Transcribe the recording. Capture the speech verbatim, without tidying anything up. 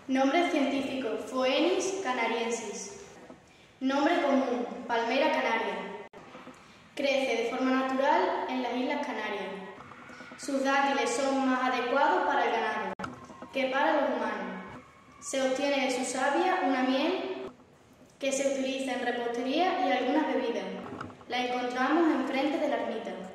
Nombre científico: Phoenis canariensis. Nombre común: palmera canaria. Crece de forma natural en las Islas Canarias. Sus dátiles son más adecuados para el ganado que para los humanos. Se obtiene de su savia una miel que se utiliza en repostería y algunas bebidas. La encontramos enfrente de la ermita.